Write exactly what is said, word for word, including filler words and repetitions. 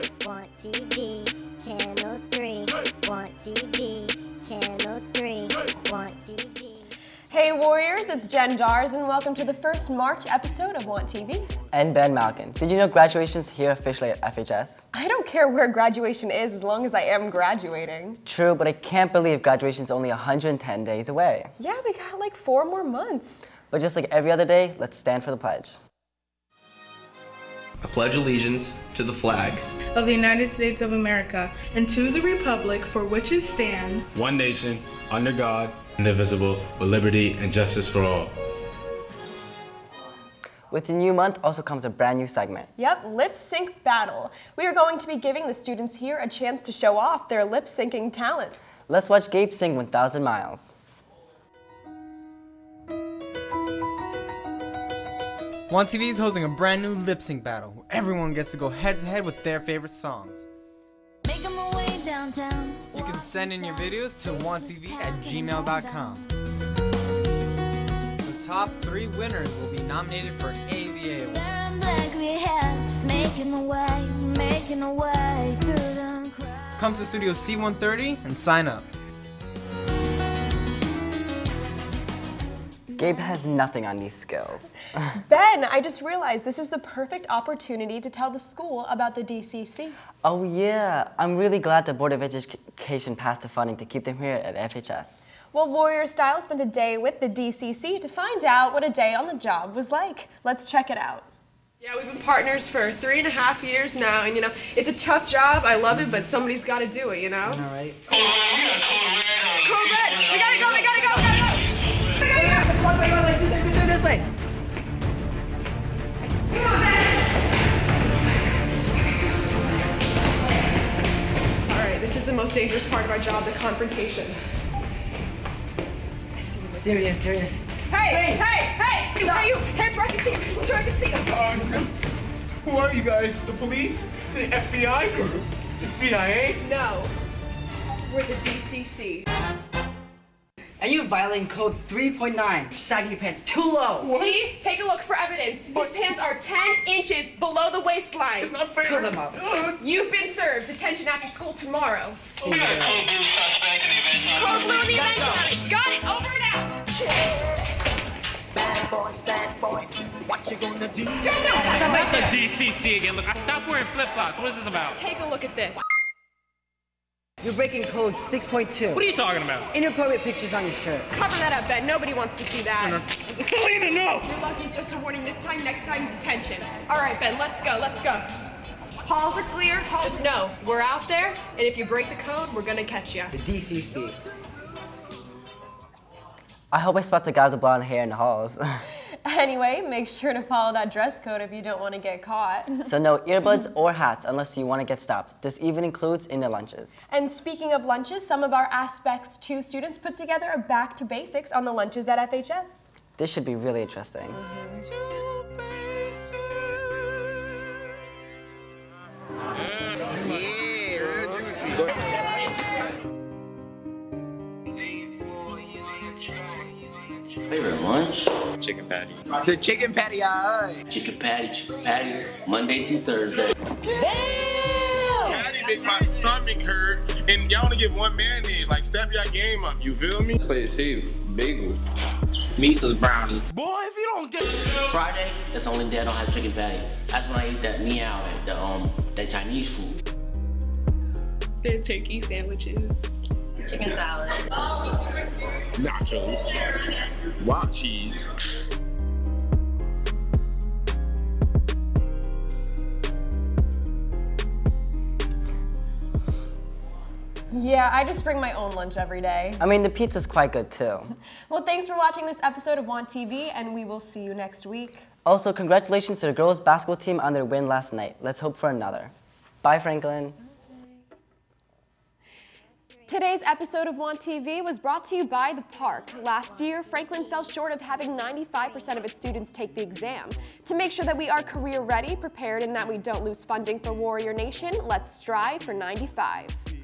Want T V, Channel three. Want T V, Channel three. Want T V. Hey Warriors, it's Jen Dars and welcome to the first March episode of Want T V. And Ben Malkin. Did you know graduation's here officially at F H S? I don't care where graduation is as long as I am graduating. True, but I can't believe graduation's only one hundred ten days away. Yeah, we got like four more months. But just like every other day, let's stand for the pledge. I pledge allegiance to the flag of the United States of America and to the republic for which it stands, one nation, under God, indivisible, with liberty and justice for all. With the new month also comes a brand new segment. Yep, Lip Sync Battle. We are going to be giving the students here a chance to show off their lip syncing talents. Let's watch Gabe sing one thousand miles. Want T V is hosting a brand new lip sync battle where everyone gets to go head to head with their favorite songs. Make 'em away downtown. You can send in your videos to want t v at gmail dot com. The top three winners will be nominated for an A V A award. Staring blankly ahead, just making a way, making a way through the crowd. Come to Studio C one thirty and sign up. Gabe has nothing on these skills. Ben, I just realized this is the perfect opportunity to tell the school about the D C C. Oh yeah, I'm really glad the Board of Education passed the funding to keep them here at F H S. Well, Warrior Style spent a day with the D C C to find out what a day on the job was like. Let's check it out. Yeah, we've been partners for three and a half years now, and you know, it's a tough job, I love it, but somebody's got to do it, you know? All right. Code red! We gotta go, we gotta go, we gotta go! We gotta go! One way, one way, this way, this way, this way! Come on, man! All right, this is the most dangerous part of our job, the confrontation. I see you. There he is, there he is. Hey, hey, hey! Who are you? Hands where I can see him. Hands where I can see him. Uh, who are you guys? The police? The F B I? The C I A? No. We're the D C C. And you're violating code three point nine, sagging your pants too low. What? See? Take a look for evidence. His pants are ten inches below the waistline. It's not fair. Pull them up. You've been served. Detention after school tomorrow. See you later. Code blue in the event tonight. Got it. Over and out. Bad boys, bad boys, what you gonna do? Don't know what that's Not the D C C again. Look, I stopped wearing flip-flops. What is this about? Take a look at this. You're breaking code six point two. What are you talking about? Inappropriate pictures on your shirt. Cover that up, Ben. Nobody wants to see that. Selena, no! You're lucky it's just a warning this time. Next time, detention. All right, Ben, let's go. Let's go. Halls are clear. Halls. Just know, we're out there, and if you break the code, we're gonna catch you. The D C C. I hope I spot the guy with the blonde hair in the halls. Anyway, make sure to follow that dress code if you don't want to get caught. So no earbuds or hats unless you want to get stopped. This even includes in the lunches. And speaking of lunches, some of our Aspects two students put together a back to basics on the lunches at F H S. This should be really interesting. Favorite lunch? Chicken patty. The chicken patty, aye. Chicken patty, chicken patty, Monday through Thursday. Patty make my stomach hurt, and y'all only give one mayonnaise. Like, step your game up, you feel me? Play it safe. Bagel. Misa's brownies. Boy, if you don't get Friday, that's the only day I don't have chicken patty. That's when I eat that meow, that, the, um, that Chinese food. They're turkey sandwiches. Chicken salad. Nachos. Wild cheese. Yeah, I just bring my own lunch every day. I mean, the pizza's quite good too. Well, thanks for watching this episode of Want T V, and we will see you next week. Also, congratulations to the girls basketball team on their win last night. Let's hope for another. Bye, Franklin. Today's episode of Want T V was brought to you by The Park. Last year, Franklin fell short of having ninety-five percent of its students take the exam. To make sure that we are career ready, prepared, and that we don't lose funding for Warrior Nation, let's strive for ninety-five.